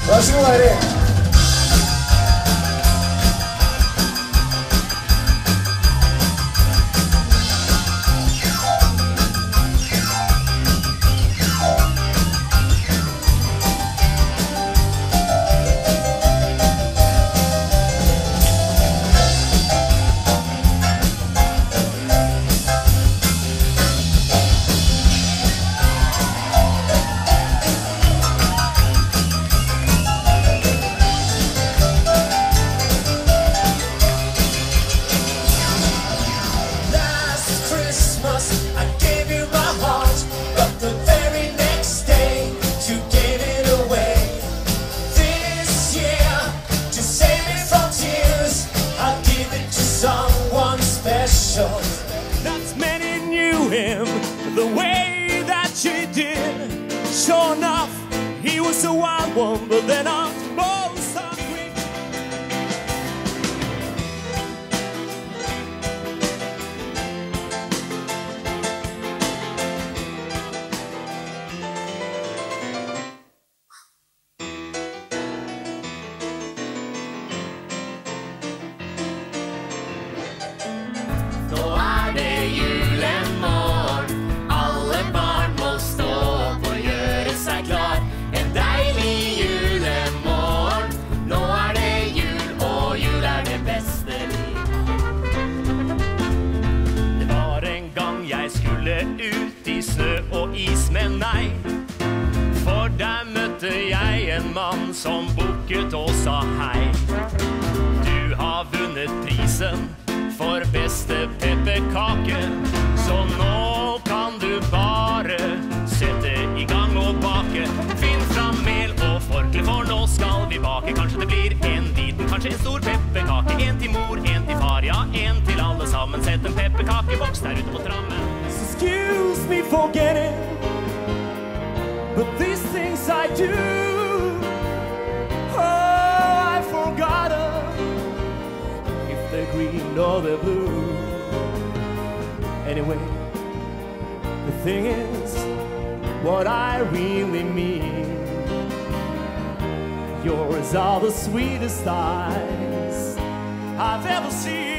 Vær så god, Erik. That's many knew him the way that she did. Sure enough, he was a wild one, but they're not most hungry. Ut i snø og is, men nei, for der møtte jeg en mann som bukket og sa hei. Du har vunnet prisen for beste pepperkake, så nå kan du bare sette i gang og bake. Finn fram mel og forkle, for nå skal vi bake. Kanskje det blir en liten, kanskje en stor pepperkake. En til mor, en til far, ja, en til alle sammen. Sett en pepperkakeboks der ute på trammen. Excuse me for getting, but these things I do, oh, I forgot them, if they're green or they're blue. Anyway, the thing is, what I really mean, yours are the sweetest eyes I've ever seen.